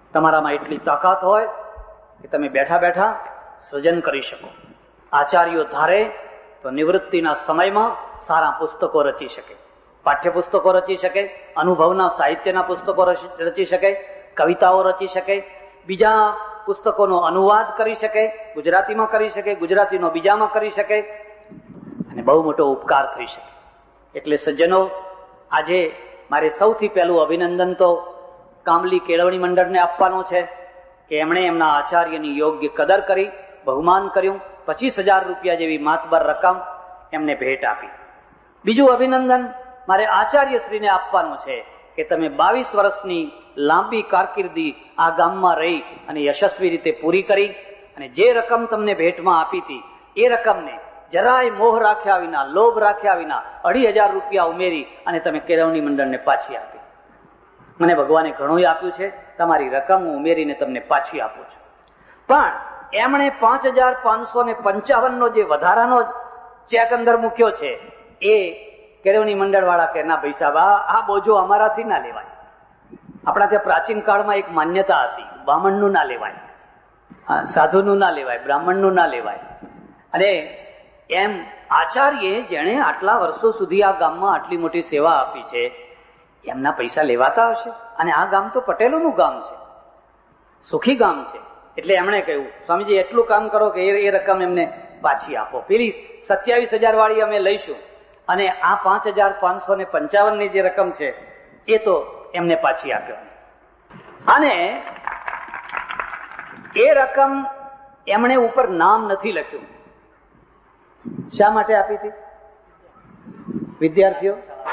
તમારામાં એટલી તાકાત હોય કે તમે બેઠા બેઠા સર્જન કરી શકો. આચાર્યો ધારે તો નિવૃત્તિના સમયમાં સારા પુસ્તકો રચી શકે, પાઠ્યપુસ્તકો રચી શકે, અનુભવના સાહિત્યના પુસ્તકો રચી શકે, કવિતાઓ રચી શકે, બીજા પુસ્તકોનો અનુવાદ કરી શકે, ગુજરાતીમાં કરી શકે, ગુજરાતીનો બીજામાં કરી શકે, અને બહુ મોટો ઉપકાર થઈ શકે. એટલે સજ્જનો, આજે મારે સૌથી પહેલું અભિનંદન તો કામલી કેળવણી મંડળને આપવાનું છે કે એમણે એમના આચાર્યની યોગ્ય કદર કરી, બહુમાન કર્યું, 25,000 રૂપિયા જેવી માતબર રકમ એમને ભેટ આપી. બીજું અભિનંદન મારે આચાર્યશ્રીને આપવાનું છે કે તમે 22 વર્ષની લાંબી કારકિર્દી આ ગામમાં રહી અને યશસ્વી રીતે પૂરી કરી, અને જે રકમ તમને ભેટમાં આપી હતી એ રકમને જરાય મોહ રાખ્યા વિના, લોભ રાખ્યા વિના 2,500 રૂપિયા ઉમેરી અને તમે કેળવણી મંડળને પાછી આપી. મને ભગવાને ઘણું આપ્યું છે, તમારી રકમ હું ઉમેરીને તમને પાછી આપું છું. પણ એમણે 5,555 નો જે વધારાનો ચેક અંદર મૂક્યો છે એ કેળવણી મંડળ વાળા કે ના ભાઈ સાહેબ, આ બોજો અમારાથી ના લેવાય. આપણા ત્યાં પ્રાચીન કાળમાં એક માન્યતા હતી, બ્રાહ્મણનું ના લેવાય, સાધુનું ના લેવાય, બ્રાહ્મણનું ના લેવાય. અને એમ આચાર્ય જેણે આટલા વર્ષો સુધી આ ગામમાં આટલી મોટી સેવા આપી છે, એમના પૈસા લેવાતા હશે. અને આ ગામ તો પટેલોનું ગામ છે, સુખી ગામ છે. એટલે એમણે કહ્યું, સ્વામીજી એટલું કામ કરો કે એ રકમ એમને પાછી આપો. પેલી 27,000 વાળી અમે લઈશું, અને આ 5,555 ની જે રકમ છે એ તો એમને પાછી આપ્યો. અને એ રકમ એમણે ઉપર નામ નથી લખ્યું. શા માટે આપી હતી? વિદ્યાર્થીઓ,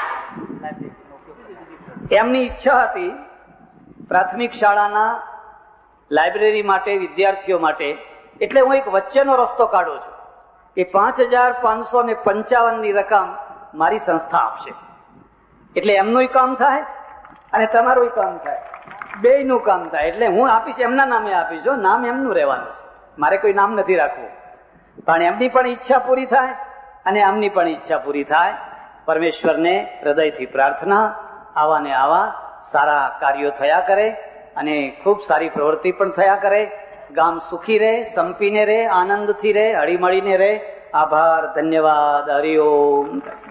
એમની ઈચ્છા હતી પ્રાથમિક શાળાના લાઇબ્રેરી માટે, વિદ્યાર્થીઓ માટે. એટલે હું એક વચ્ચેનો રસ્તો કાઢું છું કે 5,555 ની રકમ મારી સંસ્થા આપશે. એટલે એમનું કામ થાય અને તમારું કામ થાય, બેયનું કામ થાય. એટલે હું આપીશ, એમના નામે આપીશ, નામ એમનું રહેવાનું છે, મારે કોઈ નામ નથી રાખવું. પણ એમની પણ ઈચ્છા પૂરી થાય અને આમની પણ ઈચ્છા પૂરી થાય. પરમેશ્વરને હૃદયથી પ્રાર્થના, આવા ને આવા સારા કાર્યો થયા કરે અને ખૂબ સારી પ્રવૃત્તિ પણ થયા કરે. ગામ સુખી રહે, સંપીને રહે, આનંદથી રહે, હળીમળીને રહે. આભાર, ધન્યવાદ, હરિઓમ.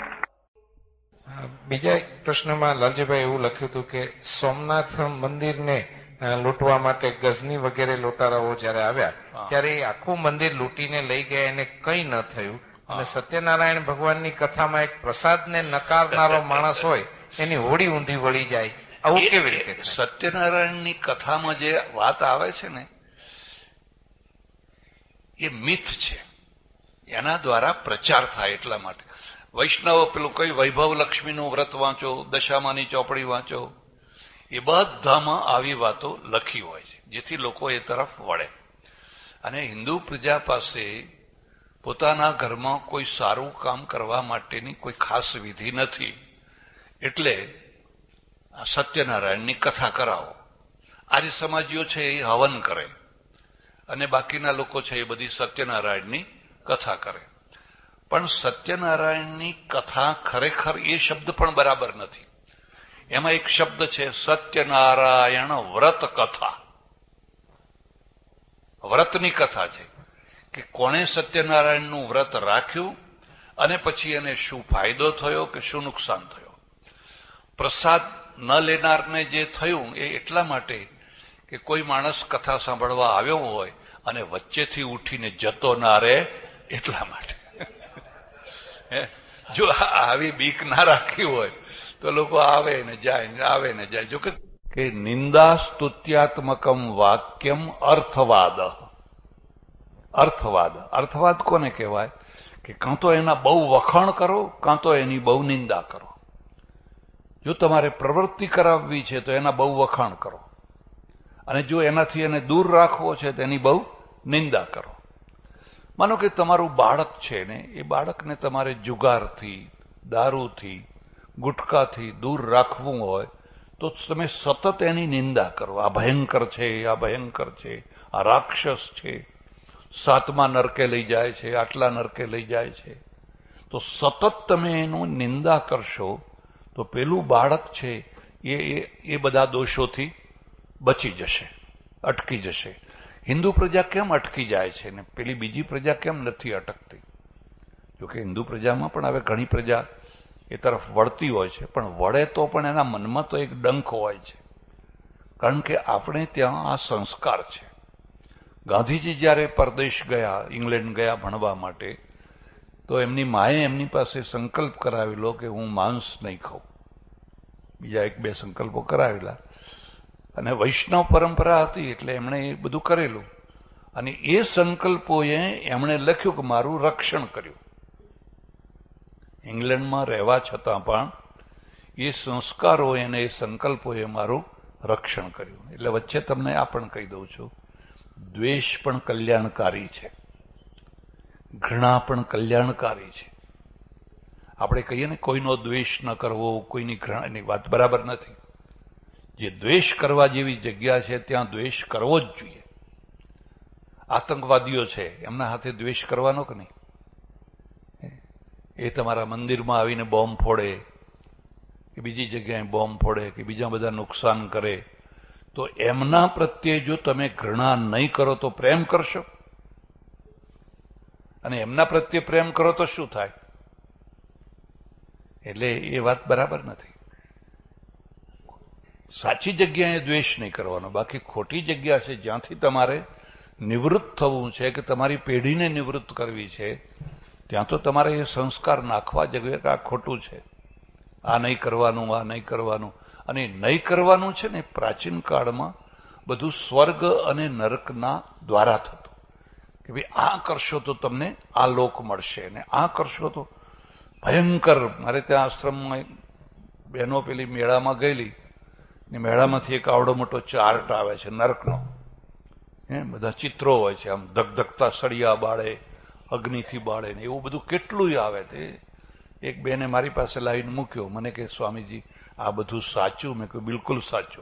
બીજા પ્રશ્નમાં લાલજીભાઈ એવું લખ્યું હતું કે સોમનાથ મંદિરને લૂંટવા માટે ગઝની વગેરે લૂંટારાઓ જયારે આવ્યા ત્યારે એ આખું મંદિર લૂંટીને લઈ ગયા, એને કઈ ન થયું. અને સત્યનારાયણ ભગવાનની કથામાં એક પ્રસાદને નકારનારો માણસ હોય એની હોડી ઊંધી વળી જાય, આવું કેવી રીતે? સત્યનારાયણની કથામાં જે વાત આવે છે ને એ મિથ છે, એના દ્વારા પ્રચાર થાય. એટલા માટે વૈષ્ણવ પેલું કઈ વૈભવ લક્ષ્મીનું વ્રત વાંચો, દશામાની ચોપડી વાંચો, એ બધામાં આવી વાતો લખી હોય છે જેથી લોકો એ તરફ વળે. અને હિન્દુ પ્રજા પાસે પોતાના ઘરમાં કોઈ સારું કામ કરવા માટેની કોઈ ખાસ વિધિ નથી, એટલે સત્યનારાયણની કથા કરાવો. આર્ય સમાજીઓ છે એ હવન કરે અને બાકીના લોકો છે એ બધી સત્યનારાયણની કથા કરે. પણ સત્યનારાયણની કથા ખરેખર એ શબ્દ પણ બરાબર નથી. એમાં એક શબ્દ છે સત્યનારાયણ વ્રત કથા. વ્રતની કથા છે કે કોણે સત્યનારાયણનું વ્રત રાખ્યું અને પછી એને શું ફાયદો થયો કે શું નુકસાન થયો. પ્રસાદ ન લેનારને જે થયું એ એટલા માટે કે કોઈ માણસ કથા સાંભળવા આવ્યો હોય અને વચ્ચેથી ઉઠીને જતો ના રહે, એટલા માટે. જો આવી બીક ના રાખી હોય તો લોકો આવે ને જાય, આવે ને જાય. જો કે નિંદા સ્તુત્યાત્મકમ વાક્યમ અર્થવાદ. અર્થવાદ, અર્થવાદ કોને કહેવાય? કે કાં તો એના બહુ વખાણ કરો, કાં તો એની બહુ નિંદા કરો. જો તમારે પ્રવૃત્તિ કરાવવી છે તો એના બહુ વખાણ કરો, અને જો એનાથી એને દૂર રાખવો છે તો એની બહુ નિંદા કરો. માનો કે તમારું બાળક છે ને, એ બાળકને તમારે જુગારથી, દારૂથી, ગુટકાથી દૂર રાખવું હોય તો તમે સતત એની નિંદા કરો. આ ભયંકર છે, આ ભયંકર છે, આ રાક્ષસ છે, 7મા નરકે લઈ જાય છે, આટલા નરકે લઈ જાય છે. તો સતત તમે એનું નિંદા કરશો તો પેલું બાળક છે એ બધા દોષોથી બચી જશે. અટકી જશે. હિન્દુ પ્રજા કેમ અટકી જાય છે ને પેલી બીજી પ્રજા કેમ નથી અટકતી? જોકે હિન્દુ પ્રજામાં પણ હવે ઘણી પ્રજા એ તરફ વળતી હોય છે, પણ વળે તો પણ એના મનમાં તો એક ડંખ હોય છે, કારણ કે આપણે ત્યાં આ સંસ્કાર છે. ગાંધીજી જ્યારે પરદેશ ગયા, ઇંગ્લેન્ડ ગયા ભણવા માટે, તો એમની માએ એમની પાસે સંકલ્પ કરાવેલો કે હું માંસ નહીં ખાઉં. બીજા એક બે સંકલ્પો કરાવેલા, અને વૈષ્ણવ પરંપરા હતી એટલે એમણે એ બધું કરેલું, અને એ સંકલ્પોએ એમણે લખ્યું કે મારું રક્ષણ કર્યું. ઇંગ્લેન્ડમાં રહેવા છતાં પણ એ સંસ્કારોએ અને એ સંકલ્પોએ મારું રક્ષણ કર્યું. એટલે વચ્ચે તમને આ પણ કહી દઉં છું, દ્વેષ પણ કલ્યાણકારી છે, ઘૃણા પણ કલ્યાણકારી છે. આપણે કહીએ ને કોઈનો દ્વેષ ન કરવો, કોઈની ઘૃણાની વાત બરાબર નથી. જે દ્વેષ કરવા જેવી જગ્યા છે ત્યાં દ્વેષ કરવો જ જોઈએ. આતંકવાદીઓ છે એમના હાથે દ્વેષ કરવાનો કે નહીં? એ તમારા મંદિરમાં આવીને બોમ્બ ફોડે કે બીજી જગ્યાએ બોમ્બ ફોડે કે બીજા બધા નુકસાન કરે, તો એમના પ્રત્યે જો તમે ઘૃણા નહીં કરો તો પ્રેમ કરશો? અને એમના પ્રત્યે પ્રેમ કરો તો શું થાય? એટલે એ વાત બરાબર નથી. સાચી જગ્યાએ દ્વેષ નહીં કરવાનો, બાકી ખોટી જગ્યા છે જ્યાંથી તમારે નિવૃત્ત થવું છે કે તમારી પેઢીને નિવૃત્ત કરવી છે, ત્યાં તો તમારે એ સંસ્કાર નાખવા જોઈએ કે આ ખોટું છે, આ નહીં કરવાનું, આ નહીં કરવાનું. અને નહીં કરવાનું છે ને, પ્રાચીન કાળમાં બધું સ્વર્ગ અને નરકના દ્વારા થતું, કે ભાઈ આ કરશો તો તમને આ લોક મળશે, અને આ કરશો તો ભયંકર. મારે ત્યાં આશ્રમમાં બહેનો પેલી મેળામાં ગયેલી, ને મેળામાંથી એક આવડો મોટો ચાર્ટ આવે છે નરકનો. બધા ચિત્રો હોય છે, આમ ધગધગતા સળિયા બાળે, અગ્નિથી બાળે ને એવું બધું કેટલું આવે. તે એક બેને મારી પાસે લાવીને મૂક્યો, મને કે સ્વામીજી આ બધું સાચું? મેં કહ્યું બિલકુલ સાચું,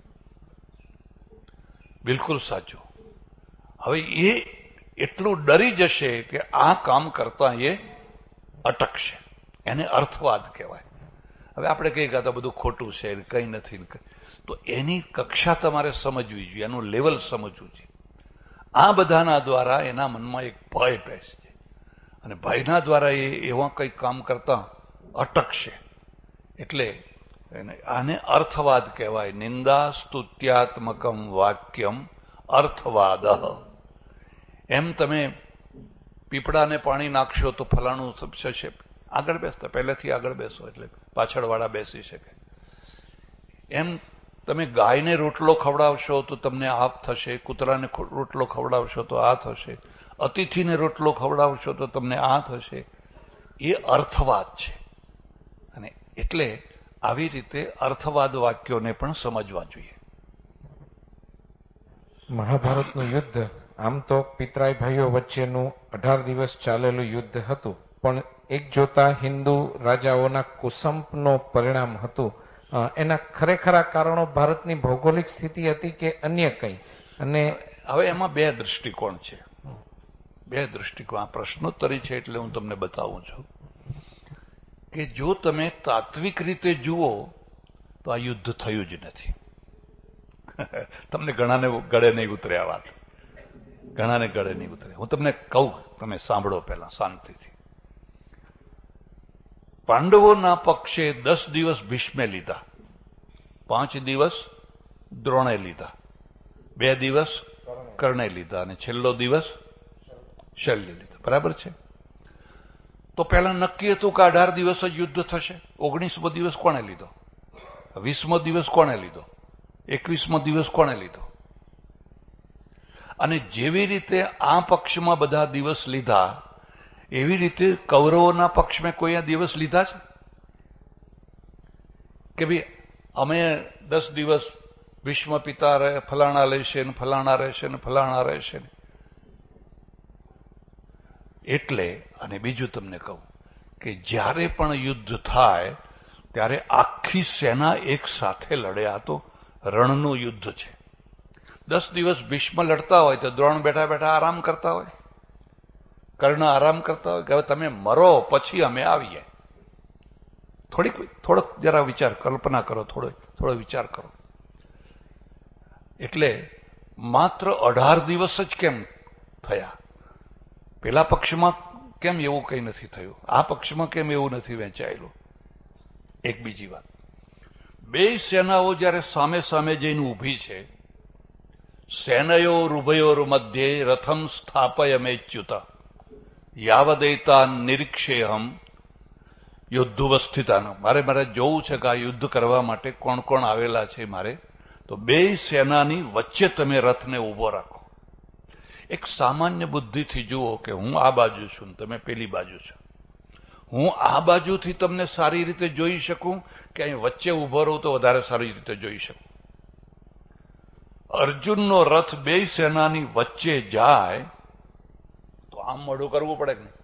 બિલકુલ સાચું. હવે એ એટલું ડરી જશે કે આ કામ કરતા એ અટકશે. એને અર્થવાદ કહેવાય. હવે આપણે કહીએ કે આ તો બધું ખોટું છે, કંઈ નથી, તો એની કક્ષા તમારે સમજવી જોઈએ, એનું લેવલ સમજવું જોઈએ. આ બધાના દ્વારા એના મનમાં એક ભય બેસશે, અને ભયના દ્વારા એ એવા કંઈક કામ કરતા અટકશે. એટલે આને અર્થવાદ કહેવાય. નિંદા સ્તુત્યાત્મકમ વાક્યમ અર્થવાદ. એમ તમે પીપળાને પાણી નાખશો તો ફલાણું થશે. આગળ બેસતા પહેલેથી આગળ બેસો એટલે પાછળવાળા બેસી શકે. એમ તમે ગાયને રોટલો ખવડાવશો તો તમને આ થશે, કૂતરાને રોટલો ખવડાવશો તો આ થશે, અતિથિને રોટલો ખવડાવશો તો તમને આ થશે. એ અર્થવાદ છે. અને એટલે આવી રીતે અર્થવાદ વાક્યોને પણ સમજવા જોઈએ. મહાભારતનું યુદ્ધ આમ તો પિતરાય ભાઈઓ વચ્ચેનું 18 દિવસ ચાલેલું યુદ્ધ હતું, પણ એક જોતા હિન્દુ રાજાઓના કુસંપનો પરિણામ હતું. એના ખરેખરા કારણો ભારતની ભૌગોલિક સ્થિતિ હતી કે અન્ય કંઈ? અને હવે એમાં બે દ્રષ્ટિકોણ છે, બે દ્રષ્ટિકોણ. આ પ્રશ્નોત્તરી છે એટલે હું તમને બતાવું છું કે જો તમે તાત્વિક રીતે જુઓ તો આ યુદ્ધ થયું જ નથી. તમને ઘણાને ગળે નહીં ઉતરે આ વાત, ઘણાને ગળે નહીં ઉતરે. હું તમને કહું, તમે સાંભળો પહેલા શાંતિથી. પાંડવોના પક્ષે 10 દિવસ ભીષ્મે લીધા, 5 દિવસ દ્રોણે લીધા, 2 દિવસ કર્ણે લીધા, અને છેલ્લો દિવસ શલ્ય લીધો. બરાબર છે? તો પહેલા નક્કી હતું કે 18 દિવસ જ યુદ્ધ થશે. 19મો દિવસ કોણે લીધો? 20મો દિવસ કોણે લીધો? 21મો દિવસ કોણે લીધો? અને જેવી રીતે આ પક્ષમાં બધા દિવસ લીધા, એવી રીતે કૌરવોના પક્ષમાં કોઈ આ દિવસ લીધા છે કે ભાઈ અમે 10 દિવસ ભીષ્મ પિતા ફલાણા લેશે ને ફલાણા રહેશે ને ફલાણા રહેશે ને? એટલે અને બીજું તમને કહું કે જ્યારે પણ યુદ્ધ થાય ત્યારે આખી સેના એક સાથે લડે. આ તો રણનું યુદ્ધ છે. 10 દિવસ ભીષ્મ લડતા હોય તો દ્રોણ બેઠા બેઠા આરામ કરતા હોય, કર્ણ આરામ કરતા હોય કે હવે તમે મરો પછી અમે આવીએ. થોડોક જરા વિચાર, કલ્પના કરો, થોડો વિચાર કરો. એટલે માત્ર 18 દિવસ જ કેમ થયા? પેલા પક્ષમાં કેમ એવું કંઈ નથી થયું? આ પક્ષમાં કેમ એવું નથી વહેંચાયેલું? એક બીજી વાત, બે સેનાઓ જયારે સામે સામે જઈને ઊભી છે, સેનયોરુભયોર મધ્યે રથમ સ્થાપયમેચ્યુત યાવદૈતા નિરીક્ષેહમ યુદ્ધવસ્થિતાનો. મારે જોવું છે કે આ યુદ્ધ કરવા માટે કોણ કોણ આવેલા છે મારે. તો બે સેનાની વચ્ચે તમે રથને ઉભો રાખો. એક સામાન્ય બુદ્ધિથી જુઓ કે હું આ બાજુ છું, તમે પેલી બાજુ છો. હું આ બાજુથી તમને સારી રીતે જોઈ શકું કે અહીં વચ્ચે ઉભો રહું તો વધારે સારી રીતે જોઈ શકું? અર્જુનનો રથ બે સેનાની વચ્ચે જાય તો આમ મોઢું કરવું પડે કે નહીં?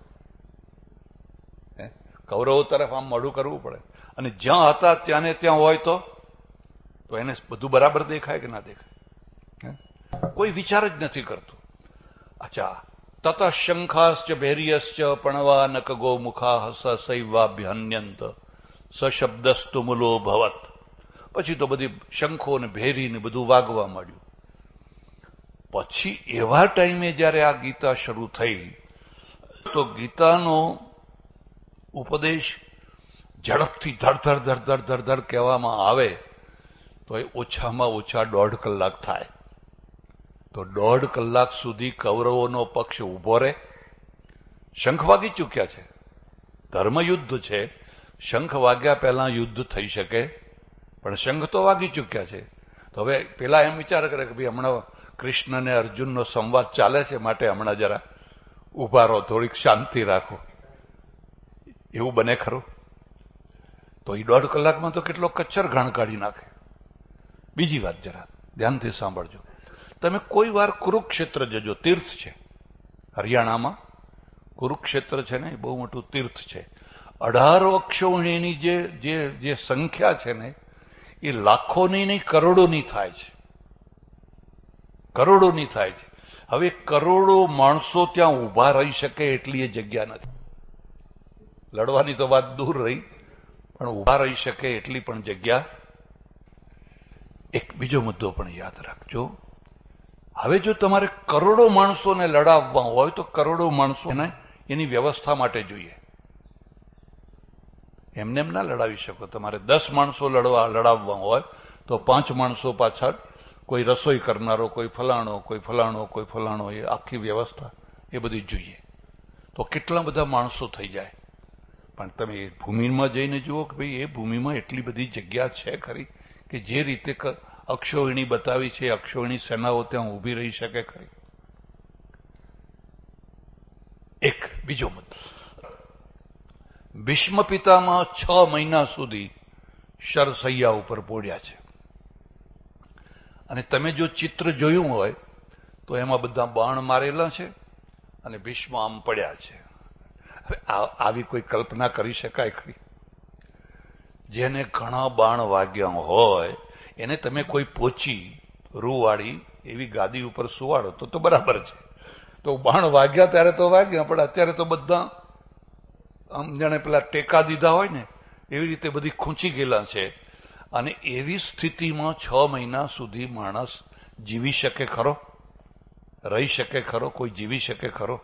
કૌરવો તરફ આમ મોઢું કરવું પડે. અને જ્યાં હતા ત્યાં ને ત્યાં હોય તો એને બધું બરાબર દેખાય કે ના દેખાય? કોઈ વિચાર જ નથી કરતું. અચ્છા, તત શંખાશ્ચ ભૈર્યશ્ચ પણવા નક ગોમુખા સૈવાભ્યન્યંત સશબ્દસ્તુ મૂલો ભવત. પછી તો બધી શંખો ને ભેરી ને બધું વાગવા માંડ્યું. પછી એવા ટાઈમે જયારે આ ગીતા શરૂ થઈ તો ગીતાનો ઉપદેશ ઝડપથી ધડધડ ધડધડ ધડધડ કહેવામાં આવે તો એ ઓછામાં ઓછા 1.5 કલાક થાય. તો 1.5 કલાક સુધી કૌરવોનો પક્ષ ઉભો રહે? શંખ વાગી ચૂક્યા છે, ધર્મયુદ્ધ છે, શંખ વાગ્યા પહેલા યુદ્ધ થઈ શકે, પણ શંખ તો વાગી ચૂક્યા છે. તો હવે પેલા એમ વિચાર કરે કે ભાઈ હમણાં કૃષ્ણ અને અર્જુનનો સંવાદ ચાલે છે, માટે હમણાં જરા ઉભા રહો, થોડીક શાંતિ રાખો. એવું બને ખરું? તો એ 1.5 કલાકમાં તો કેટલો કચ્છર ઘાણ કાઢી નાખે. બીજી વાત જરા ધ્યાનથી સાંભળજો. તમે કોઈ વાર કુરુક્ષેત્ર જજો, તીર્થ છે હરિયાણામાં. કુરુક્ષેત્ર છે ને એ બહુ મોટું તીર્થ છે. 18 અક્ષોહિણીની જે સંખ્યા છે ને એ લાખોની નહીં કરોડોની થાય છે. કરોડોની થાય છે. હવે કરોડો માણસો ત્યાં ઉભા રહી શકે એટલી એ જગ્યા નથી. લડવાની તો વાત દૂર રહી, પણ ઉભા રહી શકે એટલી પણ જગ્યા. એક બીજો મુદ્દો પણ યાદ રાખજો. હવે જો તમારે કરોડો માણસોને લડાવવા હોય તો કરોડો માણસોને એની વ્યવસ્થા માટે જોઈએ. એમને એમ ના લડાવી શકો. તમારે 10 માણસો લડાવવા હોય તો 5 માણસો પાછળ કોઈ રસોઈ કરનારો, કોઈ ફલાણો, કોઈ ફલાણો, કોઈ ફલાણો, એ આખી વ્યવસ્થા એ બધી જોઈએ. તો કેટલા બધા માણસો થઈ જાય. પણ તમે એ ભૂમિમાં જઈને જુઓ કે ભાઈ એ ભૂમિમાં એટલી બધી જગ્યા છે ખરી કે જે રીતે અક્ષોહિણી બતાવી છે, અક્ષોહિણી સેનાઓ ત્યાં ઊભી રહી શકે ખરી? એક બીજો મુદ્દો, ભીષ્મ પિતામાં 6 મહિના સુધી શરસૈયા ઉપર પોડ્યા છે. અને તમે જો ચિત્ર જોયું હોય તો એમાં બધા બાણ મારેલા છે અને ભીષ્મ આમ પડ્યા છે. હવે આવી કોઈ કલ્પના કરી શકાય ખરી? જેને ઘણા બાણ વાગ્યા હોય એને તમે કોઈ પોચી રૂવાળી એવી ગાદી ઉપર સુવાડો તો બરાબર છે. તો બાણ વાગ્યા ત્યારે તો વાગ્યા, પણ અત્યારે તો બધા આમ જાણે પેલા ટેકા દીધા હોય ને એવી રીતે બધી ખૂંચી ગયેલા છે. અને એવી સ્થિતિમાં 6 મહિના સુધી માણસ જીવી શકે ખરો? રહી શકે ખરો? કોઈ જીવી શકે ખરો?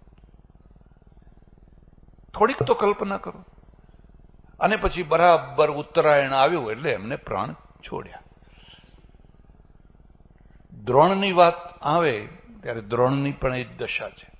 થોડીક તો કલ્પના કરો. અને પછી બરાબર ઉત્તરાયણ આવ્યું એટલે એમને પ્રાણ છોડ્યા. દ્રોણની વાત આવે ત્યારે દ્રોણની પણ એ જ દશા છે.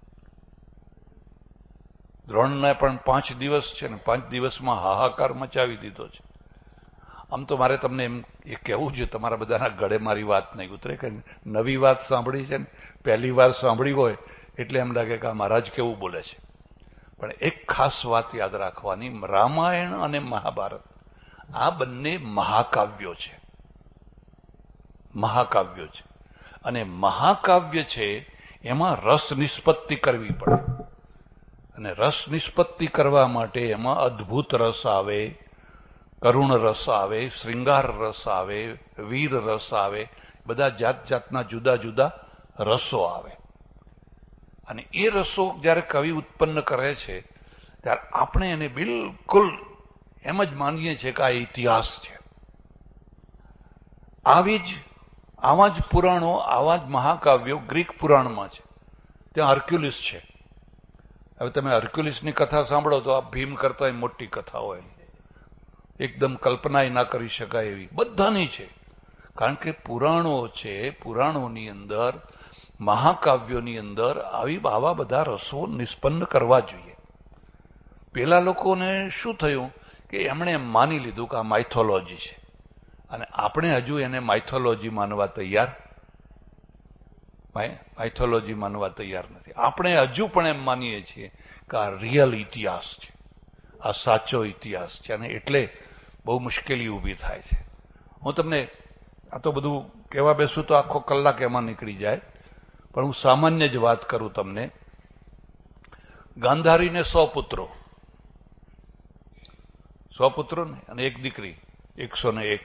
દ્રોણને પણ 5 દિવસ છે ને 5 દિવસમાં હાહાકાર મચાવી દીધો છે. આમ તો મારે તમને એમ એ કહેવું છે, તમારા બધાના ગળે મારી વાત નહીં ઉતરે કે નવી વાત સાંભળી છે ને, પહેલી વાર સાંભળી હોય એટલે એમ લાગે કે આ મહારાજ કેવું બોલે છે. પણ એક ખાસ વાત યાદ રાખવાની, રામાયણ અને મહાભારત આ બંને મહાકાવ્યો છે. મહાકાવ્યો છે. અને મહાકાવ્ય છે એમાં રસ નિષ્પત્તિ કરવી પડે. અને રસ નિષ્પત્તિ કરવા માટે એમાં અદ્ભુત રસ આવે, કરુણ રસ આવે, શ્રૃંગાર રસ આવે, વીર રસ આવે, બધા જાત જાતના જુદા જુદા રસો આવે. અને એ રસો જયારે કવિ ઉત્પન્ન કરે છે ત્યારે આપણે એને બિલકુલ એમ જ માનીએ છીએ કે આ ઇતિહાસ છે. આવી જ આવા જ પુરાણો, આવા જ મહાકાવ્યો ગ્રીક પુરાણમાં છે. ત્યાં હર્ક્યુલિસ છે. હવે તમે હર્ક્યુલિસની કથા સાંભળો તો આ ભીમ કરતા મોટી કથા હોય, એકદમ કલ્પના ના કરી શકાય એવી બધાની છે. કારણ કે પુરાણો છે, પુરાણોની અંદર, મહાકાવ્યોની અંદર આવા બધા રસો નિષ્પન્ન કરવા જોઈએ. પેલા લોકોને શું થયું કે એમણે એમ માની લીધું કે આ માઇથોલોજી છે, અને આપણે હજુ એને માઇથોલોજી માનવા તૈયાર નથી. આપણે હજુ પણ એમ માનીએ છીએ કે આ રિયલ ઇતિહાસ છે, આ સાચો ઇતિહાસ છે, અને એટલે બહુ મુશ્કેલી ઊભી થાય છે. હું તમને આ તો બધું કહેવા બેસું તો આખો કલાક એમાં નીકળી જાય, પણ હું સામાન્ય જ વાત કરું તમને. ગાંધારીને 100 પુત્રો ને અને એક દીકરી, 101.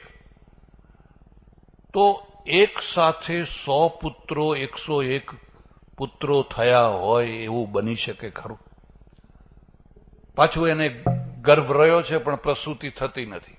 તો એક સાથે 100 પુત્રો, 101 પુત્રો થયા હોય એવું બની શકે ખરું? પાછું એને ગર્ભ રહ્યો છે પણ પ્રસૂતિ થતી નથી.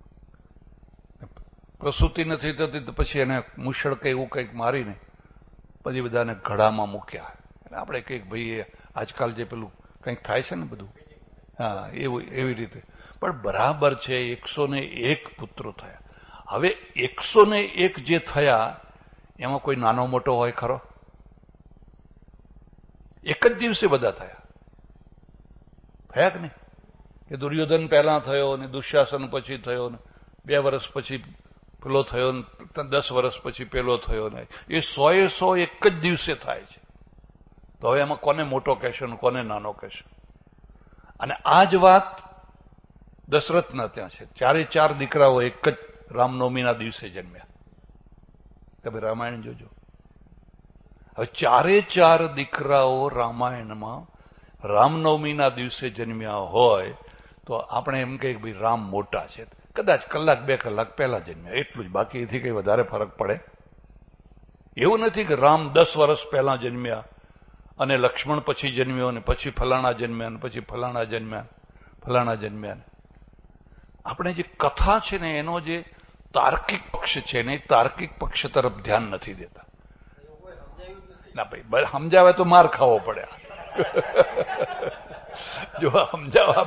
તો પછી એને મુશળ કે એવું કંઈક મારીને પછી બધાને ઘડામાં મૂક્યા. એટલે આપણે કંઈક ભાઈ આજકાલ જે પેલું કંઈક થાય છે ને બધું, હા, એવી રીતે. પણ બરાબર છે, 101 પુત્રો થયા. હવે 101 જે થયા એમાં કોઈ નાનો મોટો હોય ખરો? એક જ દિવસે બધા થયા કે નહીં? કે દુર્યોધન પહેલા થયો ને દુશાસન પછી થયો ને 2 વર્ષ પછી પેલો થયો ને 10 વર્ષ પછી પેલો થયો ને એ 100 એક જ દિવસે થાય છે. તો હવે એમાં કોને મોટો કહેશો ને કોને નાનો કહેશો? અને આ જ વાત દશરથના ત્યાં છે. 4 દીકરાઓ એક જ રામનવમીના દિવસે જન્મ્યા. તમે રામાયણ જોજો. હવે 4 દીકરાઓ રામાયણમાં રામનવમીના દિવસે જન્મ્યા હોય તો આપણે એમ કહીએ ભાઈ રામ મોટા છે. કદાચ 1-2 કલાક પહેલા જન્મ્યા, એટલું જ. બાકી એથી કઈ વધારે ફરક પડે એવું નથી કે રામ 10 વર્ષ પહેલા જન્મ્યા અને લક્ષ્મણ પછી જન્મ્યો અને પછી ફલાણા જન્મ્યા અને પછી ફલાણા જન્મ્યા. આપણે જે કથા છે ને એનો જે તાર્કિક પક્ષ છે ને, તાર્કિક પક્ષ તરફ ધ્યાન નથી દેતા. ના ભાઈ, સમજાવે તો માર ખાવો પડે. જો સમજાવવા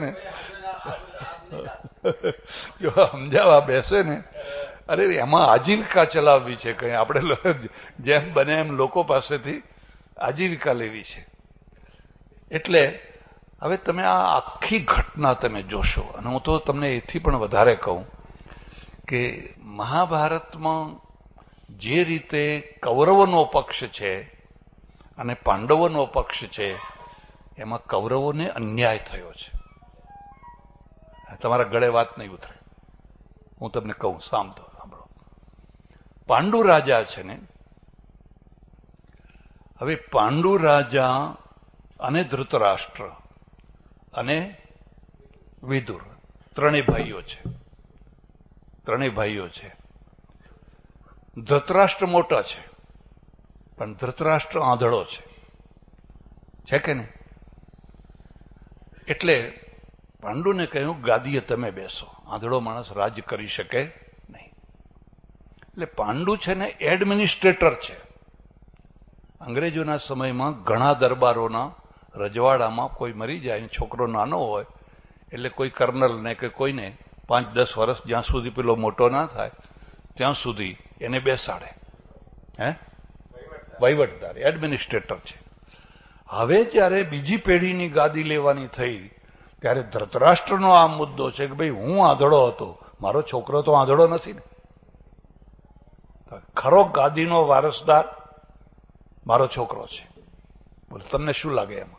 બેસે ને અરે એમાં આજીવિકા ચલાવવી છે. કઈ આપણે જેમ બને એમ લોકો પાસેથી આજીવિકા લેવી છે. એટલે હવે તમે આ આખી ઘટના તમે જોશો, અને હું તો તમને એથી પણ વધારે કહું કે મહાભારતમાં જે રીતે કૌરવોનો પક્ષ છે અને પાંડવોનો પક્ષ છે, એમાં કૌરવોને અન્યાય થયો છે. તમારા ગળે વાત નહીં ઉતરે, હું તમને કહું, સાંભળો. પાંડુ રાજા છે ને, હવે પાંડુ રાજા અને ધૃતરાષ્ટ્ર અને વિદુર ત્રણેય ભાઈઓ છે. ધૃતરાષ્ટ્ર મોટા છે પણ ધૃતરાષ્ટ્ર આંધળો છે કે નહીં? એટલે પાંડુને કહ્યું ગાદીએ તમે બેસો, આંધળો માણસ રાજ કરી શકે નહીં. એટલે પાંડુ છે ને એડમિનિસ્ટ્રેટર છે. અંગ્રેજોના સમયમાં ઘણા દરબારોના રજવાડામાં કોઈ મરી જાય, છોકરો નાનો હોય એટલે કોઈ કર્નલને કે કોઈને 5-10 વર્ષ જ્યાં સુધી પેલો મોટો ના થાય ત્યાં સુધી એને બેસાડે. વહીવટદાર, એડમિનિસ્ટ્રેટર છે. હવે જયારે બીજી પેઢીની ગાદી લેવાની થઈ ત્યારે ધૃતરાષ્ટ્રનો આ મુદ્દો છે કે ભાઈ હું આંધળો હતો, મારો છોકરો તો આંધળો નથી ને, ખરો ગાદીનો વારસદાર મારો છોકરો છે. બોલો તમને શું લાગે એમાં?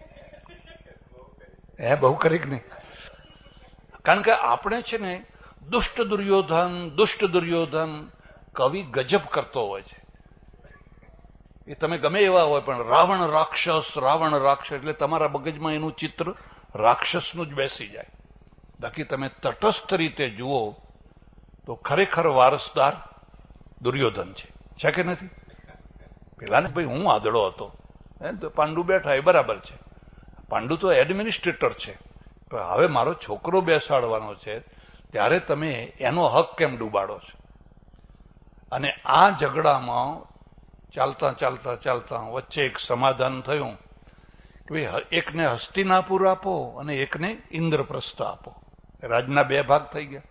બહુ કરી નહીં? કારણ કે આપણે છે ને દુષ્ટ દુર્યોધન કવિ ગજબ કરતો હોય છે. એ તમે ગમે એવા હોય પણ રાવણ રાક્ષસ એટલે તમારા મગજમાં એનું ચિત્ર રાક્ષસનું જ બેસી જાય. બાકી તમે તટસ્થ રીતે જુઓ તો ખરેખર વારસદાર દુર્યોધન છે કે નથી? પેલા ને ભાઈ હું આંધળો હતો, પાંડુ બેઠા એ બરાબર છે. પાંડુ તો એડમિનિસ્ટ્રેટર છે, પણ હવે મારો છોકરો બેસાડવાનો છે ત્યારે તમે એનો હક કેમ ડૂબાડો છો? અને આ ઝઘડામાં ચાલતા ચાલતા ચાલતા વચ્ચે એક સમાધાન થયું કે ભાઈ એકને હસ્તિનાપુર આપો અને એકને ઇન્દ્રપ્રસ્થ આપો. રાજના બે ભાગ થઈ ગયા.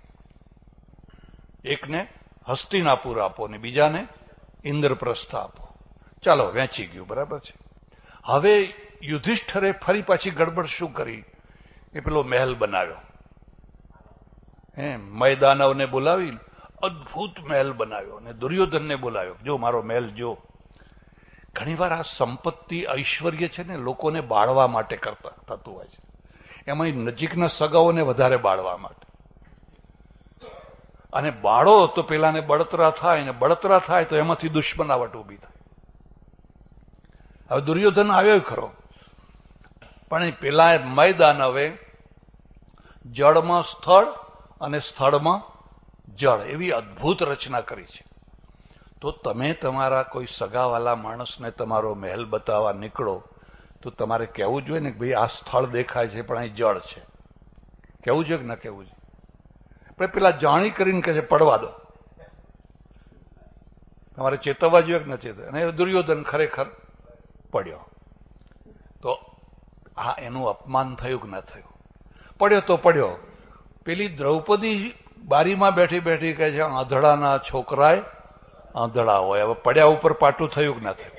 એકને હસ્તિનાપુર આપો અને બીજાને ઇન્દ્રપ્રસ્થ આપો. ચાલો, વેચી ગયું, બરાબર છે. હવે યુધિષ્ઠરે ફરી પાછી ગડબડ શું કરી કે પેલો મહેલ બનાવ્યો. મયદાનવને બોલાવી અદભુત મહેલ બનાવ્યો અને દુર્યોધનને બોલાવ્યો, જો મારો મહેલ જો. ઘણીવાર આ સંપત્તિ ઐશ્વર્ય છે ને લોકોને બાળવા માટે કરતા થતું હોય છે. એમાં નજીકના સગાઓને વધારે બાળવા માટે. અને બાળો તો પેલાને બળતરા થાય, ને બળતરા થાય તો એમાંથી દુશ્મનાવટ ઉભી થાય. હવે દુર્યોધન આવ્યો ખરો, પણ પેલા મયદાનવે જળમાં સ્થળ અને સ્થળમાં જળ એવી અદભુત રચના કરી છે. તો તમે તમારા કોઈ સગાવાલા માણસને તમારો મહેલ બતાવવા નીકળો તો તમારે કહેવું જોઈએ ને કે ભાઈ આ સ્થળ દેખાય છે પણ અહીં જળ છે. કહેવું જોઈએ કે ના કહેવું જોઈએ? પણ પેલા જાણી કરીને કહે છે પડવા દો. તમારે ચેતવવા જોઈએ કે ન ચેતવે? અને દુર્યોધન ખરેખર પડ્યો. તો આ એનું અપમાન થયું કે ના થયું? પડ્યો તો પડ્યો. પેલી દ્રૌપદી બારીમાં બેઠી બેઠી કહે છે આંધળાના છોકરાએ આંધળા હોય. હવે પડ્યા ઉપર પાટું થયું કે ના થયું?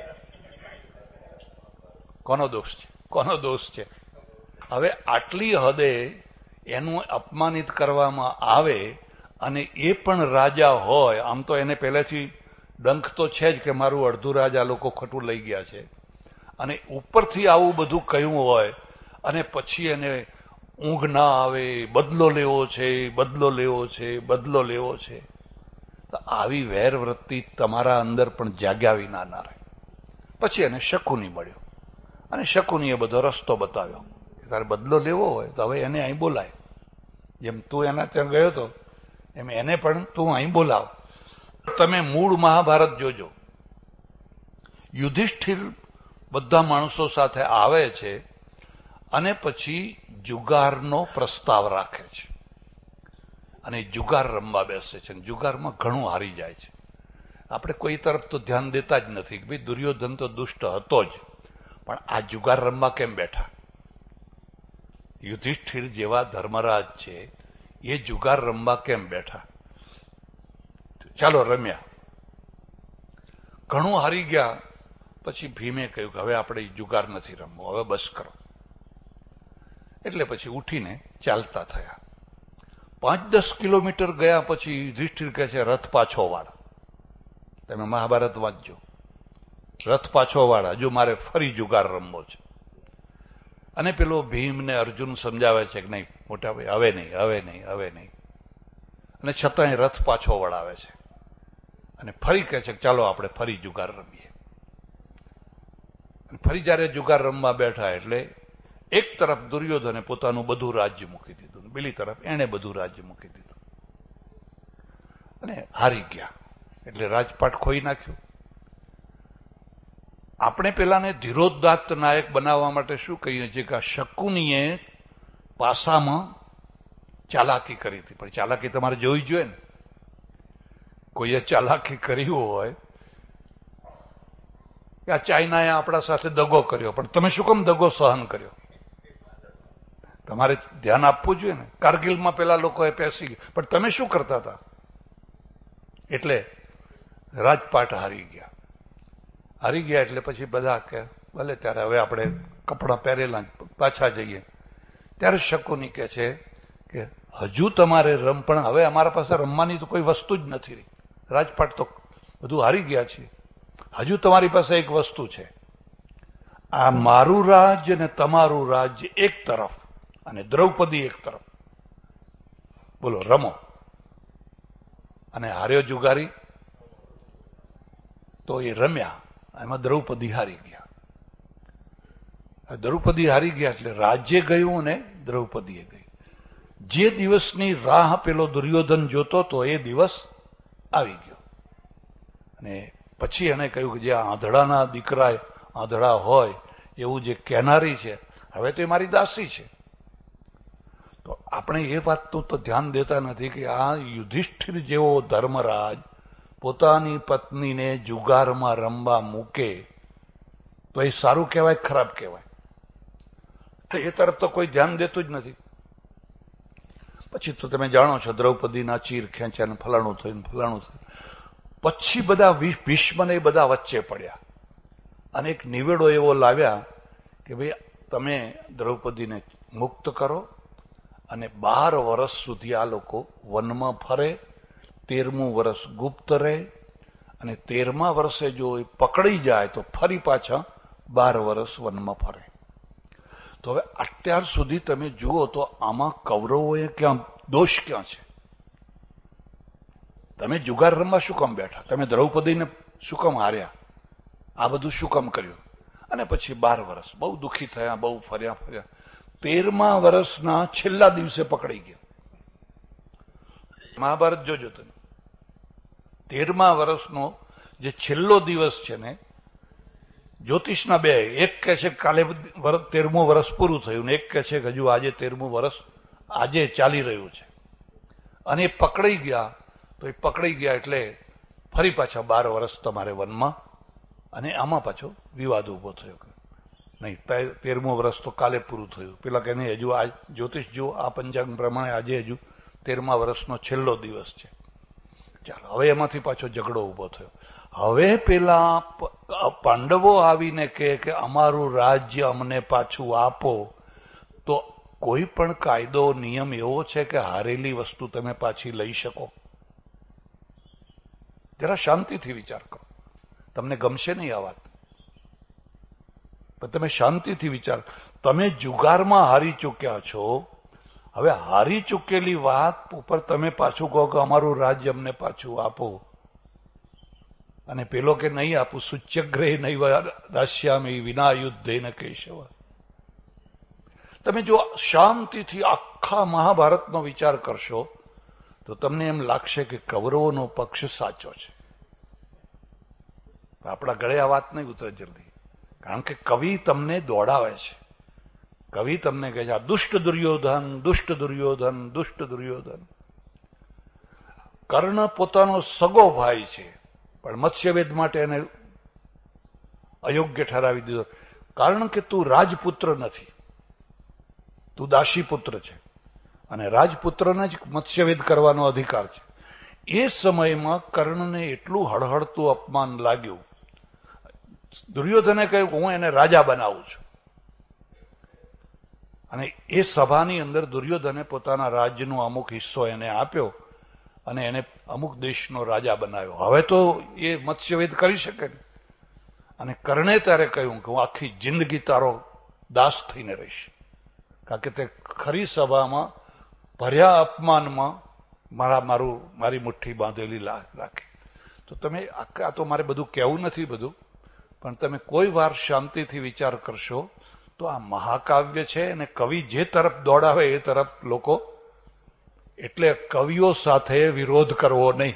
કોનો દોષ છે? કોનો દોષ છે? હવે આટલી હદે એનું અપમાનિત કરવામાં આવે અને એ પણ રાજા હોય. આમ તો એને પહેલેથી ડંખ તો છે જ કે મારું અડધું રાજ આ લોકો ખોટું લઈ ગયા છે, અને ઉપરથી આવું બધું કહ્યું હોય અને પછી એને ઊંઘ ના આવે, બદલો લેવો છે, બદલો લેવો છે, બદલો લેવો છે. તો આવી વેર વૃત્તિ તમારા અંદર પણ જાગ્યા વિના ના રહે. પછી એને શકુની મળ્યો અને શકુનીએ બધો રસ્તો બતાવ્યો. તારે બદલો લેવો હોય તો હવે એને અહીં બોલાય. જેમ તું એના ત્યાં ગયો હતો એમ એને પણ તું અહીં બોલાવ. તમે મૂળ મહાભારત જોજો. યુધિષ્ઠિર બધા માણસો સાથે આવે છે અને પછી જુગારનો પ્રસ્તાવ રાખે છે અને જુગાર રમવા બેસે છે. જુગારમાં ઘણું હારી જાય છે. આપણે કોઈ તરફ તો ધ્યાન દેતા જ નથી કે ભાઈ દુર્યોધન તો દુષ્ટ હતો જ, પણ આ જુગાર રમવા કેમ બેઠા? યુધિષ્ઠિર જેવા ધર્મરાજ છે એ જુગાર રમવા કેમ બેઠા? ચાલો રમ્યા, ઘણું હારી ગયા. પછી ભીમે કહ્યું કે હવે આપણે જુગાર નથી રમવો, હવે બસ કરો. એટલે પછી ઉઠીને ચાલતા થયા. 5-10 કિલોમીટર ગયા પછી યુધિષ્ઠિર કહે છે રથ પાછો વાળ. તમે મહાભારત વાંચજો. રથ પાછો વાળા, જો મારે ફરી જુગાર રમવો છે. અને પેલો ભીમને અર્જુન સમજાવે છે કે નહીં મોટા ભાઈ, હવે નહીં, હવે નહીં, હવે નહીં. અને છતાંય રથ પાછો વળાવે છે અને ફરી કહે છે ચાલો આપણે ફરી જુગાર રમીએ. ફરી જયારે જુગાર રમવા બેઠા એટલે એક તરફ દુર્યોધને પોતાનું બધું રાજ્ય મૂકી દીધું, બીજી તરફ એને બધું રાજ્ય મૂકી દીધું અને હારી ગયા. એટલે રાજપાટ ખોઈ નાખ્યું. આપણે પેલાને ધીરોદાત્ત નાયક બનાવવા માટે શું કહીએ છીએ કે આ શકુનીએ પાસામાં ચાલાકી કરી હતી. પણ ચાલાકી તમારે જોવી જોઈએ ને. કોઈએ ચાલાકી કરી હોય કે આ ચાઇનાએ આપણા સાથે દગો કર્યો, પણ તમે શું કેમ દગો સહન કર્યો? તમારે ધ્યાન આપવું જોઈએ ને. કારગિલમાં પેલા લોકોએ પેસી ગયા, પણ તમે શું કરતા હતા? એટલે રાજપાટ હારી ગયા. હારી ગયા એટલે પછી બધા કે ભલે ત્યારે હવે આપણે કપડાં પહેરેલા પાછા જઈએ. ત્યારે શકુની કહે છે કે હજુ તમારે પણ હવે અમારા પાસે રમવાની તો કોઈ વસ્તુ જ નથી રહી. રાજપાટ તો બધું હારી ગયા છે. હજુ તમારી પાસે એક વસ્તુ છે. આ મારું રાજ્ય ને તમારું રાજ્ય એક તરફ અને દ્રૌપદી એક તરફ. બોલો, રમો. અને હાર્યો જુગારી તો એ રમ્યા, એમાં દ્રૌપદી હારી ગયા. દ્રૌપદી હારી ગયા એટલે રાજ્ય ગયું અને દ્રૌપદીએ ગઈ. જે દિવસની રાહ પેલો દુર્યોધન જોતો તો એ દિવસ આવી ગયો. અને પછી એને કહ્યું કે જે આંધળાના દીકરા આંધળા હોય એવું જે કહેનારી છે, હવે તો એ મારી દાસી છે. તો આપણે એ વાતનું તો ધ્યાન દેતા નથી કે આ યુધિષ્ઠિર જેવો ધર્મરાજ પોતાની પત્નીને જુગારમાં રમવા મૂકે તો એ સારું કહેવાય ખરાબ કહેવાય? એ તરફ તો કોઈ ધ્યાન દેતું જ નથી. પછી તો તમે જાણો છો દ્રૌપદીના ચીર ખેંચ્યા ને ફલાણું થયું ફલાણું થયું. પછી બધા ભીષ્મને એ બધા વચ્ચે પડ્યા અને એક નિવેડો એવો લાવ્યા કે ભાઈ તમે દ્રૌપદીને મુક્ત કરો અને 12 વર્ષ સુધી આ લોકો વનમાં ફરે, 13મું વર્ષ ગુપ્ત રહે અને 13મા વર્ષે જો એ પકડી જાય તો ફરી પાછા 12 વર્ષ વનમાં ફરે. તો હવે અત્યાર સુધી તમે જુઓ તો આમાં કૌરવોએ ક્યાં દોષ ક્યાં છે? તમે જુગાર રમવા શું કામ બેઠા? તમે દ્રૌપદીને શું કામ હાર્યા? આ બધું શું કામ કર્યું? અને પછી 12 વર્ષ બહુ દુઃખી થયા, બહુ ફર્યા. 13મા વર્ષના છેલ્લા દિવસે પકડાઈ ગયા. મહાભારત જોજો તમે. 13મા વર્ષનો જે છેલ્લો દિવસ છે ને, જ્યોતિષના બે, એક કહે છે કાલે 13મું વર્ષ પૂરું થયું ને એક કહે છે કે હજુ આજે 13મું વર્ષ આજે ચાલી રહ્યું છે. અને એ પકડાઈ ગયા તો એ પકડાઈ ગયા એટલે ફરી પાછા 12 વર્ષ તમારે વનમાં. અને આમાં પાછો વિવાદ ઉભો થયો. નહીં, 13મું વર્ષ તો કાલે પૂરું થયું. પેલા કે નહીં, હજુ આ જ્યોતિષ જો આ પંચાંગ પ્રમાણે આજે હજુ 13મા વર્ષનો છેલ્લો દિવસ છે. ચાલો, હવે એમાંથી પાછો ઝઘડો ઉભો થયો. હવે પેલા પાંડવો આવીને કે અમારું રાજ્ય અમને પાછું આપો. તો કોઈ પણ કાયદો નિયમ એવો છે કે હારેલી વસ્તુ તમે પાછી લઈ શકો? જરા શાંતિથી વિચાર કરો. તમને ગમશે નહીં આ વાત, પણ તમે શાંતિથી વિચાર. તમે જુગારમાં હારી ચૂક્યા છો, હવે હારી ચૂકેલી વાત ઉપર તમે પાછું કહો કે અમારું રાજ્ય અમને પાછું આપો. અને પેલો કે નહીં આપું, સૂચ્યગ્રહે નૈવ દાસ્યામિ વિના યુદ્ધેન કેશવ. તમે જો શાંતિથી આખા મહાભારતનો વિચાર કરશો તો તમને એમ લાગશે કે કૌરવોનો પક્ષ સાચો છે. આપણા ગળે આ વાત નહીં ઉતરે જલ્દી, કારણ કે કવિ તમને દોડાવે છે. કવિ તમને કહે છે આ દુષ્ટ દુર્યોધન, દુષ્ટ દુર્યોધન, દુષ્ટ દુર્યોધન. કર્ણ પોતાનો સગો ભાઈ છે, પણ મત્સ્યવેદ માટે એને અયોગ્ય ઠરાવી દીધો. કારણ કે તું રાજપુત્ર નથી, તું દાસીપુત્ર છે અને રાજપુત્રને જ મત્સ્યવેદ કરવાનો અધિકાર છે. એ સમયમાં કર્ણને એટલું હળહળતું અપમાન લાગ્યું. દુર્યોધને કહ્યું હું એને રાજા બનાવું છું. અને એ સભાની અંદર દુર્યોધને પોતાના રાજ્યનો અમુક હિસ્સો એને આપ્યો અને એને અમુક દેશનો રાજા બનાવ્યો. હવે તો એ મત્સ્યવેદ કરી શકે ને. અને કર્ણે ત્યારે કહ્યું કે હું આખી જિંદગી તારો દાસ થઈને રહીશ, કારણ કે તે ખરી સભામાં ભર્યા અપમાનમાં મારી મુઠ્ઠી બાંધેલી રાખી. તો તમે આ તો મારે બધું કહેવું નથી બધું, પણ તમે કોઈ વાર શાંતિથી વિચાર કરશો તો આ મહાકાવ્ય છે અને કવિ જે તરફ દોડાવે એ તરફ લોકો, એટલે કવિઓ સાથે વિરોધ કરવો નહીં.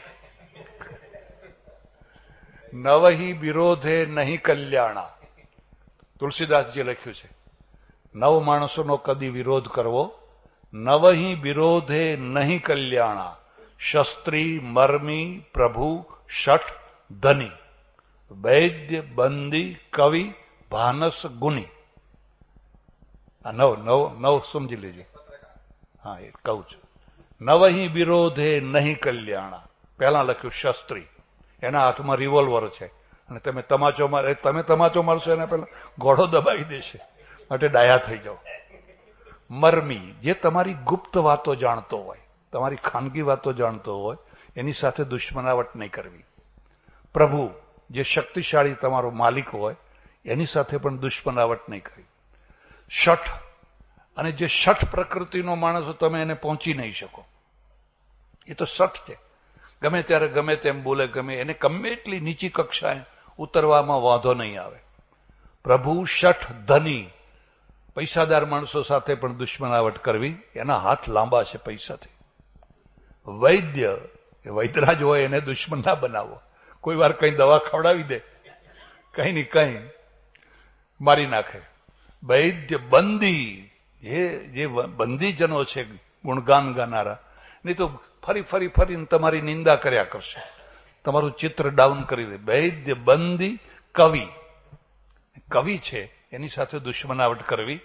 નવહી વિરોધે નહીં કલ્યાણા, તુલસીદાસજી લખ્યું છે. નવ માણસોનો કદી વિરોધ કરવો. નવહી વિરોધે નહીં કલ્યાણા, શસ્ત્રી મર્મી પ્રભુ શઠ ધની, વૈદ્ય બંદી કવિ ભાનસ ગુની. આ નવ સમજી લેજો. હા, એ કહું છું. નવહી વિરોધે નહીં કલ્યાણા. પહેલા લખ્યું શસ્ત્રી, એના હાથમાં રિવોલ્વર છે અને તમે તમાચો મારશો એને પેલા ઘોડો દબાવી દેશે, માટે ડાયા થઈ જાઓ. મર્મી, જે તમારી ગુપ્ત વાતો જાણતો હોય, તમારી ખાનગી વાતો જાણતો હોય, એની સાથે દુશ્મનાવટ નહીં કરવી. પ્રભુ, જે શક્તિશાળી તમારો માલિક હોય એની સાથે પણ દુશ્મનાવટ નહીં કરવી. શઠ, અને જે શઠ પ્રકૃતિનો માણસ તમે એને પહોંચી નહીં શકો, એ તો શઠ છે. ગમે ત્યારે ગમે તેમ બોલે, ગમે એને ગમે એટલી નીચી કક્ષાએ ઉતરવામાં વાંધો નહીં આવે. પ્રભુ શઠ ધની, પૈસાદાર માણસો સાથે પણ દુશ્મનાવટ કરવી, એના હાથ લાંબા છે પૈસાથી. વૈદ્ય, એ વૈદરાજ હોય એને દુશ્મન ના બનાવો. કોઈ વાર કઈ દવા ખવડાવી દે, કઈ ની કઈ મારી નાખે. વૈદ્ય બંદી, જે બંદીજનો છે ગુણગાન ગાનારા, નહીં તો ફરીને તમારી નિંદા કર્યા કરશે. તમારું ચિત્ર ડાઉન કરી દે. વૈદ્ય બંદી કવિ, કવિ છે એની સાથે દુશ્મનાવટ કરવી,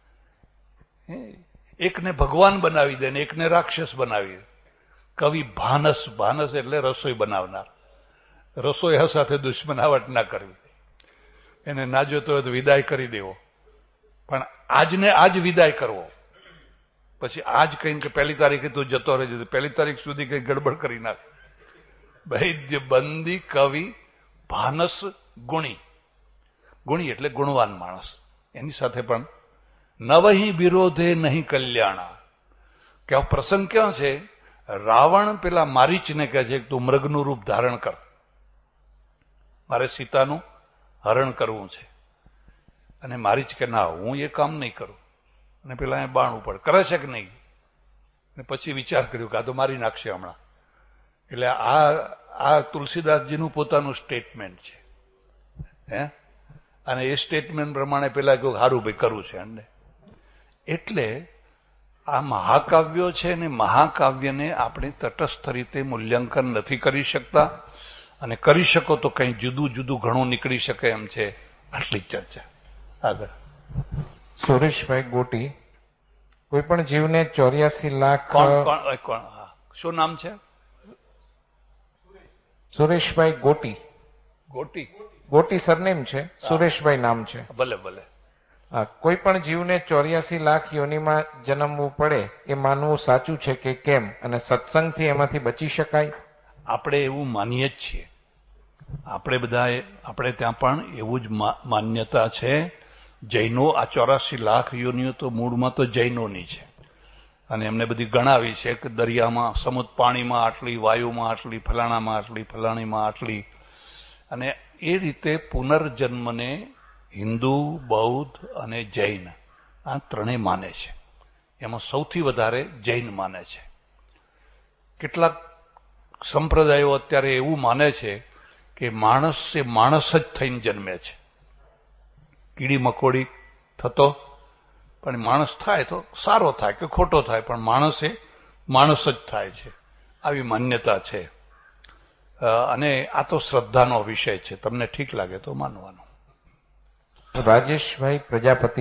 એકને ભગવાન બનાવી દે ને એકને રાક્ષસ બનાવી દે. કવિ ભાનસ, ભાનસ એટલે રસોઈ બનાવનાર, રસોઈયા સાથે દુશ્મનાવટ ના કરવી. એને ના જોતો હોય તો વિદાય કરી દેવો, પણ આજને આજ વિદાય કરવો. પછી આજ કહીને કે 1 તારીખે તું જતો રહેજે, 1 તારીખ સુધી કઈ ગડબડ કરી નાખે. વૈદ્ય બંદી કવિ ભાનસ ગુણી, ગુણી એટલે ગુણવાન માણસ, એની સાથે પણ નવહી વિરોધે નહીં કલ્યાણા. કે આ પ્રસંગ ક્યાં છે? રાવણ પેલા મારીચને કહે છે કે તું મૃગનું રૂપ ધારણ કર, મારે સીતાનું હરણ કરવું છે. અને મારીચ કે ના, હું એ કામ નહીં કરું. અને પેલા એ બાણ ઉપર કરે છે કે નહીં, અને પછી વિચાર કર્યો કે આ તો મારી નાખશે હમણાં. એટલે આ તુલસીદાસજીનું પોતાનું સ્ટેટમેન્ટ છે, હે. અને એ સ્ટેટમેન્ટ પ્રમાણે પેલા કહ્યું સારું ભાઈ કરવું છે અને એટલે આ મહાકાવ્યો છે ને મહાકાવ્યને આપણે તટસ્થ રીતે મૂલ્યાંકન નથી કરી શકતા, અને કરી શકો તો કંઈ જુદું જુદું ઘણું નીકળી શકે એમ છે. આટલી જ ચર્ચા. આગળ સુરેશભાઈ ગોટી, કોઈ પણ જીવને 84 લાખ. કોણ? શું નામ છે? સુરેશભાઈ ગોટી. ગોટી, ગોટી સરનેમ છે, સુરેશભાઈ નામ છે. ભલે ભલે. કોઈ પણ જીવને 84 લાખ યોનિમાં જન્મવું પડે એ માનવું સાચું છે કે કેમ, અને સત્સંગથી એમાંથી બચી શકાય? આપણે એવું માનીએ જ છીએ, આપણે બધા, આપણે ત્યાં પણ એવું જ માન્યતા છે. જૈનો આ 84 લાખ યોનિઓ તો મૂળમાં તો જૈનોની છે, અને એમને બધી ગણાવી છે કે દરિયામાં, સમુદ્ર પાણીમાં આટલી, વાયુમાં આટલી, ફલાણામાં આટલી, ફલાણીમાં આટલી. અને એ રીતે પુનર્જન્મને હિન્દુ, બૌદ્ધ અને જૈન આ ત્રણેય માને છે. એમાં સૌથી વધારે જૈન માને છે. કેટલાક સંપ્રદાયો અત્યારે એવું માને છે કે માણસ એ માણસ જ થઈને જન્મે છે, કીડી મકોડી થતો, પણ માણસ થાય તો સારો થાય કે ખોટો થાય, પણ માણસ એ માણસ જ થાય છે. આવી માન્યતા છે. અને આ તો શ્રદ્ધાનો વિષય છે, તમને ઠીક લાગે તો માનવાનો. રાજેશભાઈ પ્રજાપતિ,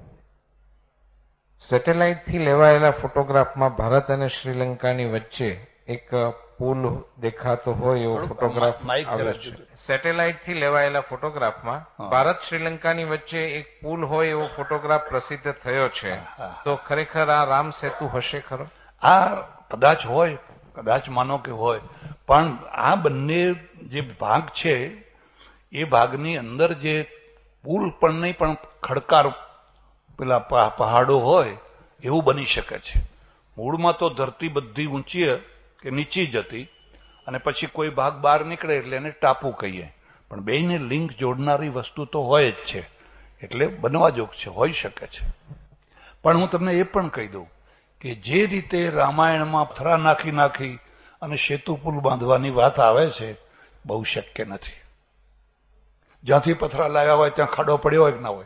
સેટેલાઇટથી લેવાયેલા ફોટોગ્રાફમાં ભારત અને શ્રીલંકાની વચ્ચે એક પુલ દેખાતો હોય એવો ફોટોગ્રાફ આવ્યો છે. સેટેલાઇટથી લેવાયેલા ફોટોગ્રાફમાં ભારત શ્રીલંકાની વચ્ચે એક પુલ હોય એવો ફોટોગ્રાફ પ્રસિદ્ધ થયો છે, તો ખરેખર આ રામ સેતુ હશે ખરો? આ કદાચ હોય, કદાચ માનો કે હોય, પણ આ બંને જે ભાગ છે એ ભાગની અંદર જે પુલ પણ નહીં, પણ ખડકાર પેલા પહાડો હોય એવું બની શકે છે. મૂળમાં તો ધરતી બધી ઊંચી કે નીચી જ હતી, અને પછી કોઈ ભાગ બહાર નીકળે એટલે એને ટાપુ કહીએ, પણ બેયને લિંક જોડનારી વસ્તુ તો હોય જ છે, એટલે બનવા જોગ છે, હોઈ શકે છે. પણ હું તમને એ પણ કહી દઉં કે જે રીતે રામાયણમાં પથરા નાખી નાખી અને સેતુ પુલ બાંધવાની વાત આવે છે, બહુ શક્ય નથી. જ્યાંથી પથરા લાવ્યા હોય ત્યાં ખાડો પડ્યો હોય કે ના હોય.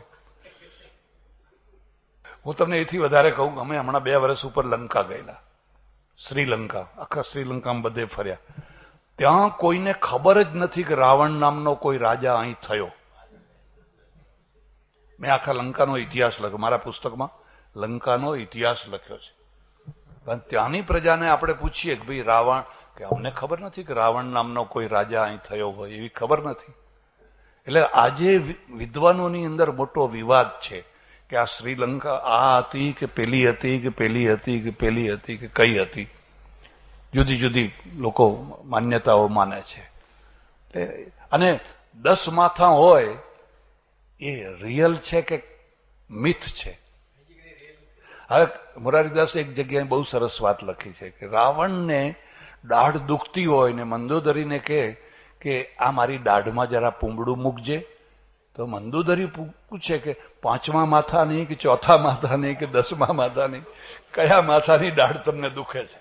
હું તમને એથી વધારે કહું, અમે હમણાં 2 વર્ષ ઉપર લંકા ગયેલા, શ્રીલંકા, આખા શ્રીલંકામાં બધે ફર્યા. ત્યાં કોઈને ખબર જ નથી કે રાવણ નામનો કોઈ રાજા અહીં થયો. મેં આખા લંકાનો ઇતિહાસ લખ્યો, મારા પુસ્તકમાં લંકાનો ઇતિહાસ લખ્યો છે. પણ ત્યાંની પ્રજાને આપણે પૂછીએ કે ભાઈ રાવણ, કે અમને ખબર નથી કે રાવણ નામનો કોઈ રાજા અહીં થયો હોય, એવી ખબર નથી. એટલે આજે વિદ્વાનોની અંદર મોટો વિવાદ છે કે આ શ્રીલંકા આ હતી કે પેલી હતી કે પેલી હતી કે પેલી હતી કે કઈ હતી. જુદી જુદી લોકો માન્યતાઓ માને છે. અને 10 માથા હોય એ રિયલ છે કે મિથ છે? હવે મોરારીદાસ એક જગ્યાએ બહુ સરસ વાત લખી છે કે રાવણને દાઢ દુખતી હોય ને મંદોદરીને કે આ મારી દાઢમાં જરા પૂંબડું મૂકજે, તો મંદોદરી પૂછે કે 5મા માથાની કે 4થા માથાની કે 10મા માથાની, કયા માથાની દાઢ તમને દુખે છે?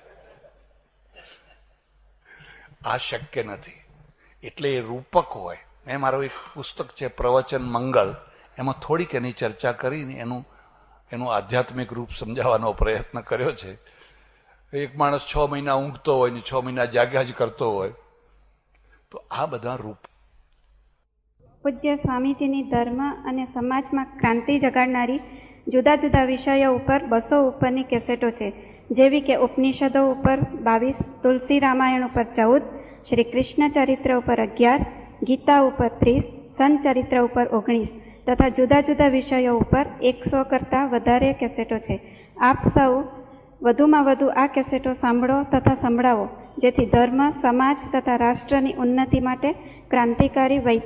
આ શક્ય નથી. એટલે એ રૂપક હોય. મેં મારો એક પુસ્તક છે પ્રવચન મંગળ, એમાં થોડીક એની ચર્ચા કરીને એનું આધ્યાત્મિક રૂપ સમજાવવાનો પ્રયત્ન કર્યો છે. એક માણસ 6 મહિના ઊંઘતો હોય ને 6 મહિના જાગ્યા જ કરતો હોય, તો આ બધા રૂપ. પૂજ્ય સ્વામીજીની ધર્મ અને સમાજમાં ક્રાંતિ જગાડનારી જુદા જુદા વિષયો ઉપર 200 ઉપરની કેસેટો છે, જેવી કે ઉપનિષદો ઉપર 22, તુલસી રામાયણ ઉપર 14, શ્રી કૃષ્ણ ચરિત્ર ઉપર 11, ગીતા ઉપર 30, સંત ચરિત્ર ઉપર 19 તથા જુદા જુદા વિષયો ઉપર 100 કરતાં વધારે કેસેટો છે. આપ સૌ વધુમાં વધુ આ કેસેટો સાંભળો તથા સંભળાવો, જેથી ધર્મ, સમાજ તથા રાષ્ટ્રની ઉન્નતિ માટે ક્રાંતિકારી